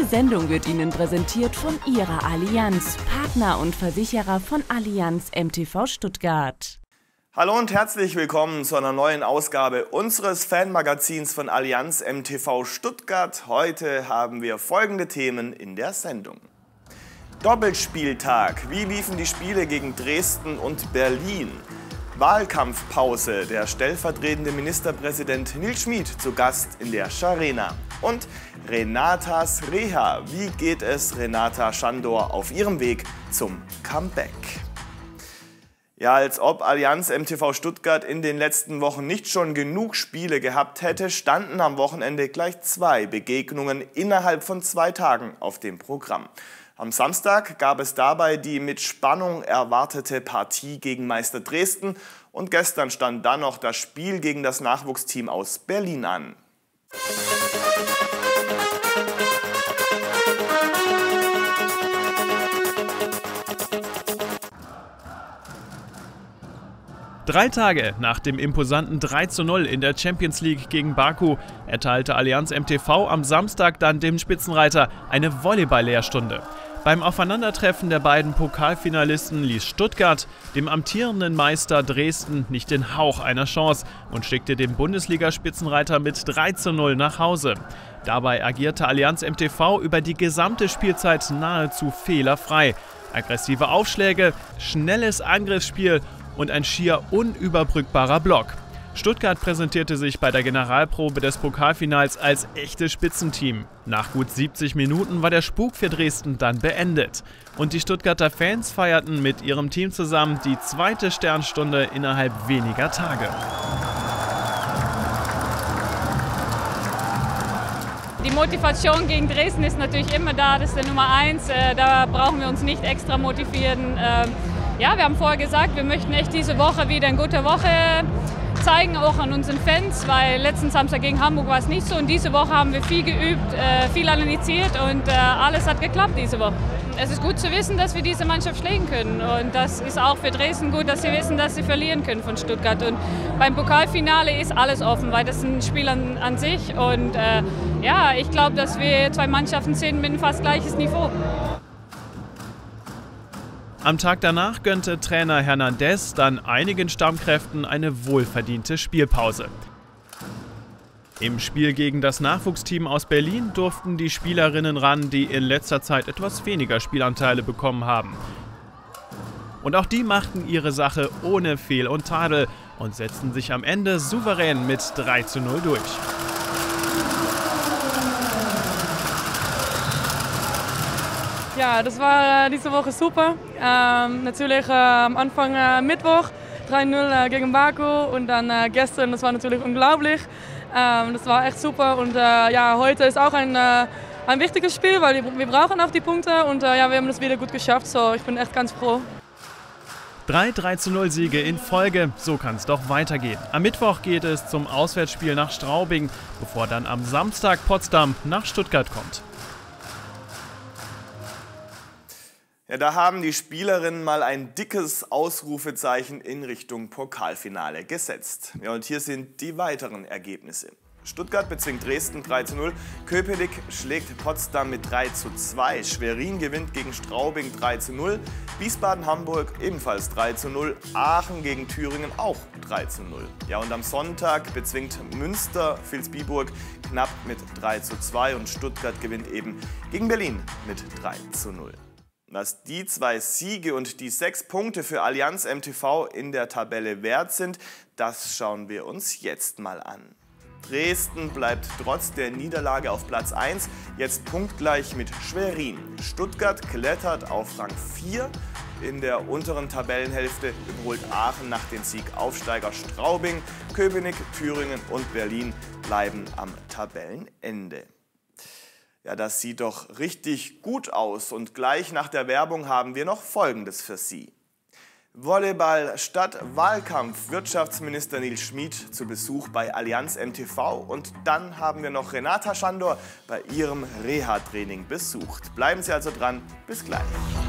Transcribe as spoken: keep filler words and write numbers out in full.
Sendung wird Ihnen präsentiert von Ihrer Allianz, Partner und Versicherer von Allianz M T V Stuttgart. Hallo und herzlich willkommen zu einer neuen Ausgabe unseres Fanmagazins von Allianz M T V Stuttgart. Heute haben wir folgende Themen in der Sendung. Doppelspieltag. Wie liefen die Spiele gegen Dresden und Berlin? Wahlkampfpause. Der stellvertretende Ministerpräsident Nils Schmid zu Gast in der Scharena. Und Renatas Reha. Wie geht es Renata Schandor auf ihrem Weg zum Comeback? Ja, als ob Allianz M T V Stuttgart in den letzten Wochen nicht schon genug Spiele gehabt hätte, standen am Wochenende gleich zwei Begegnungen innerhalb von zwei Tagen auf dem Programm. Am Samstag gab es dabei die mit Spannung erwartete Partie gegen Meister Dresden und gestern stand dann noch das Spiel gegen das Nachwuchsteam aus Berlin an. Drei Tage nach dem imposanten drei zu null in der Champions League gegen Baku erteilte Allianz M T V am Samstag dann dem Spitzenreiter eine Volleyball-Lehrstunde. Beim Aufeinandertreffen der beiden Pokalfinalisten ließ Stuttgart dem amtierenden Meister Dresden nicht den Hauch einer Chance und schickte den Bundesliga-Spitzenreiter mit drei zu null nach Hause. Dabei agierte Allianz M T V über die gesamte Spielzeit nahezu fehlerfrei. Aggressive Aufschläge, schnelles Angriffsspiel und ein schier unüberbrückbarer Block. Stuttgart präsentierte sich bei der Generalprobe des Pokalfinals als echtes Spitzenteam. Nach gut siebzig Minuten war der Spuk für Dresden dann beendet. Und die Stuttgarter Fans feierten mit ihrem Team zusammen die zweite Sternstunde innerhalb weniger Tage. Die Motivation gegen Dresden ist natürlich immer da, das ist der Nummer eins. Da brauchen wir uns nicht extra motivieren. Ja, wir haben vorher gesagt, wir möchten echt diese Woche wieder eine gute Woche zeigen, auch an unseren Fans, weil letzten Samstag gegen Hamburg war es nicht so und diese Woche haben wir viel geübt, viel analysiert und alles hat geklappt diese Woche. Es ist gut zu wissen, dass wir diese Mannschaft schlagen können und das ist auch für Dresden gut, dass sie wissen, dass sie verlieren können von Stuttgart und beim Pokalfinale ist alles offen, weil das ist ein Spiel an, an sich und äh, ja, ich glaube, dass wir zwei Mannschaften sind mit einem fast gleiches Niveau. Am Tag danach gönnte Trainer Hernandez dann einigen Stammkräften eine wohlverdiente Spielpause. Im Spiel gegen das Nachwuchsteam aus Berlin durften die Spielerinnen ran, die in letzter Zeit etwas weniger Spielanteile bekommen haben. Und auch die machten ihre Sache ohne Fehl und Tadel und setzten sich am Ende souverän mit drei zu null durch. Ja, das war diese Woche super. Ähm, natürlich äh, am Anfang äh, Mittwoch drei null äh, gegen Baku und dann äh, gestern, das war natürlich unglaublich. Ähm, das war echt super und äh, ja, heute ist auch ein, äh, ein wichtiges Spiel, weil wir brauchen auch die Punkte und äh, ja, wir haben das wieder gut geschafft, so ich bin echt ganz froh. Drei drei zu null Siege in Folge, so kann es doch weitergehen. Am Mittwoch geht es zum Auswärtsspiel nach Straubing, bevor dann am Samstag Potsdam nach Stuttgart kommt. Ja, da haben die Spielerinnen mal ein dickes Ausrufezeichen in Richtung Pokalfinale gesetzt. Ja, und hier sind die weiteren Ergebnisse. Stuttgart bezwingt Dresden drei zu null, Köpenick schlägt Potsdam mit drei zu zwei, Schwerin gewinnt gegen Straubing drei zu null, Wiesbaden-Hamburg ebenfalls drei zu null, Aachen gegen Thüringen auch drei zu null. Ja, und am Sonntag bezwingt Münster Vilsbiburg knapp mit drei zu zwei und Stuttgart gewinnt eben gegen Berlin mit drei zu null. Was die zwei Siege und die sechs Punkte für Allianz M T V in der Tabelle wert sind, das schauen wir uns jetzt mal an. Dresden bleibt trotz der Niederlage auf Platz eins, jetzt punktgleich mit Schwerin. Stuttgart klettert auf Rang vier. In der unteren Tabellenhälfte überholt Aachen nach dem Sieg Aufsteiger Straubing. Köpenick, Thüringen und Berlin bleiben am Tabellenende. Ja, das sieht doch richtig gut aus und gleich nach der Werbung haben wir noch Folgendes für Sie. Volleyball statt Wahlkampf. Wirtschaftsminister Nils Schmid zu Besuch bei Allianz M T V und dann haben wir noch Renata Schandor bei ihrem Reha-Training besucht. Bleiben Sie also dran, bis gleich.